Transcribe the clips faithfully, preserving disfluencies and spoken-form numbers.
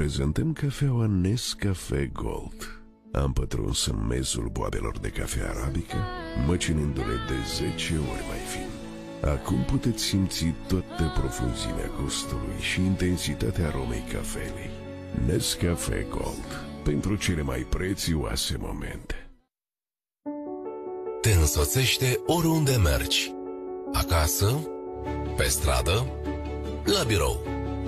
prezentăm cafeaua Nescafé Gold. Am pătruns în mezul boabelor de cafea arabică, măcinându-le de zece ori mai fin. Acum puteți simți toată profunzimea gustului și intensitatea aromei cafelei. Nescafé Gold, pentru cele mai prețioase momente. Te însoțește oriunde mergi. Acasă, pe stradă, la birou.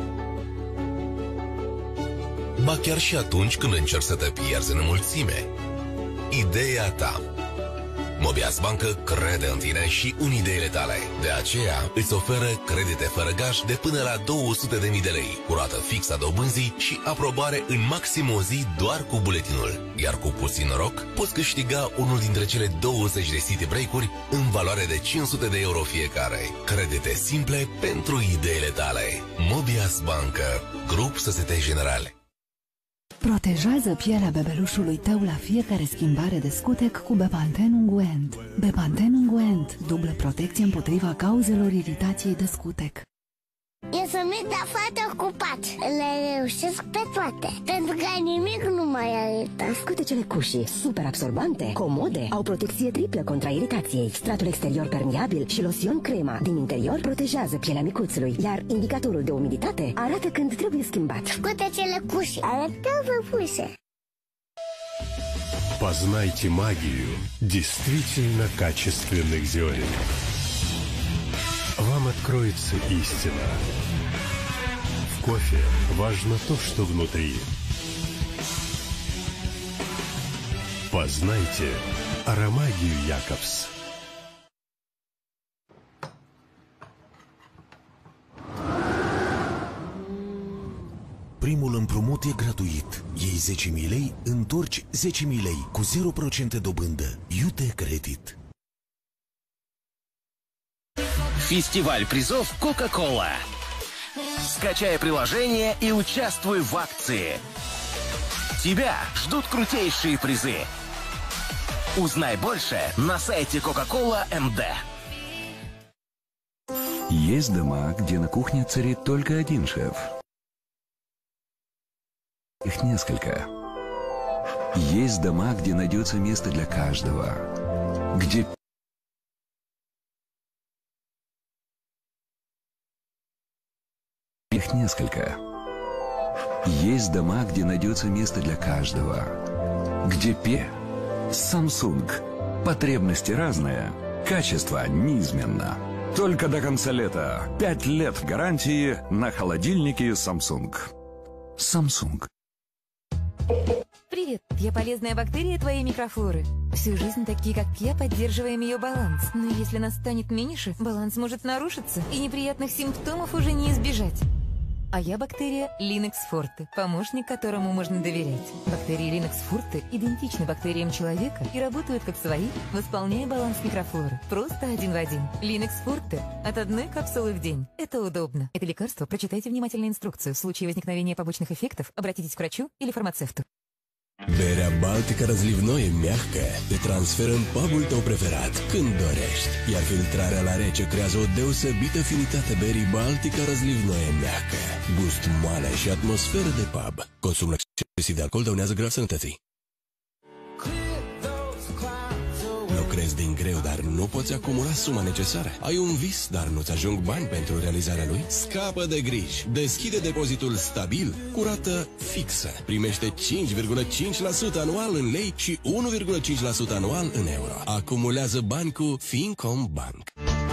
Ba chiar și atunci când încerci să te pierzi în mulțime. Ideea ta. Mobias Bancă crede în tine și în ideile tale. De aceea îți oferă credite fără gaj de până la două sute de mii de lei, cu rată fixă a dobânzii și aprobare în maxim o zi doar cu buletinul. Iar cu puțin noroc poți câștiga unul dintre cele douăzeci de city break-uri în valoare de cinci sute de euro fiecare. Credite simple pentru ideile tale. Mobias Bancă, Grup Societe Generale. Protejează pielea bebelușului tău la fiecare schimbare de scutec cu Bepanthen Unguent. Bepanthen Unguent, dublă protecție împotriva cauzelor iritației de scutec. Eu sunt mic, foarte ocupat. Le reușesc pe toate, pentru că nimic nu mai irita. Scutecele Cushi, super absorbante, comode, au protecție triplă contra iritației. Stratul exterior permeabil și losion crema din interior protejează pielea micuțului, iar indicatorul de umiditate arată când trebuie schimbat. Scutecele Cushi arată văpuse. Познайте магию действительно качественных зерен. Вам откроется истина. В кофе важно то, что внутри. Познайте аромагию Якобс. Primul împrumut e gratuit. Iei zece mii lei, întorci zece mii lei cu zero la sută dobândă. Iute Credit. Фестиваль призов Coca-Cola. Скачай приложение и участвуй в акции. Тебя ждут крутейшие призы. Узнай больше на сайте Coca-Cola эм дэ. Есть дома, где на кухне царит только один шеф. Их несколько. Есть дома, где найдется место для каждого. Где их несколько. Есть дома, где найдется место для каждого. Где пе. Samsung. Потребности разные. Качество неизменно. Только до конца лета. Пять лет гарантии на холодильники Samsung. Samsung. Привет, я полезная бактерия твоей микрофлоры. Всю жизнь такие, как я, поддерживаем ее баланс. Но если нас станет меньше, баланс может нарушиться, и неприятных симптомов уже не избежать. А я бактерия Linux Forte, помощник, которому можно доверять. Бактерии Linux Forte идентичны бактериям человека и работают как свои, восполняя баланс микрофлоры. Просто один в один. Linux Forte от одной капсулы в день. Это удобно. Это лекарство прочитайте внимательно инструкцию. В случае возникновения побочных эффектов обратитесь к врачу или фармацевту. Berea Baltica Разливное mягкая te transferă în pubul tău preferat când dorești, iar filtrarea la rece creează o deosebită finitate berii Baltica Разливное mягкая. Gust moale și atmosferă de pub. Consumul excesiv de alcool dăunează grav sănătății. Lucrezi din greu, dar nu poți acumula suma necesară. Ai un vis, dar nu-ți ajung bani pentru realizarea lui? Scapă de griji. Deschide depozitul stabil cu rată fixă. Primește cinci virgulă cinci la sută anual în lei și unu virgulă cinci la sută anual în euro. Acumulează bani cu Fincom Bank.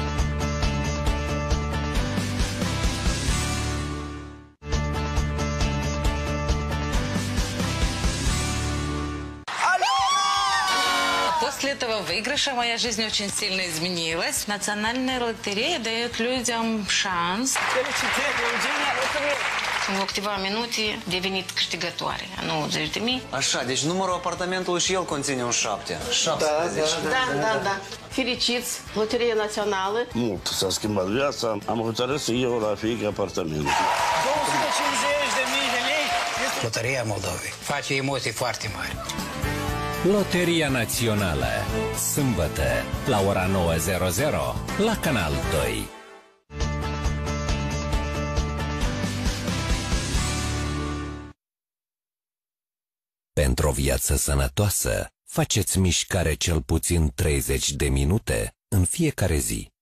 После этого выигрыша моя жизнь очень сильно изменилась. Национальная лотерея дает людям шанс în câteva minute devenit câștigătoare. nouăzeci de mii. Așa, deci numărul apartamentului și el conține un șapte. șaptesprezece. Da, da, da, da. Fericiți, Loteria Națională. Mult s-a schimbat viața. Am hotărât să iau la fiecare apartament. două sute cincizeci de mii de lei. Loteria Moldovei face emoții foarte mari. Loteria Națională. Sâmbătă, la ora nouă la Canal doi. Pentru o viață sănătoasă, faceți mișcare cel puțin treizeci de minute în fiecare zi.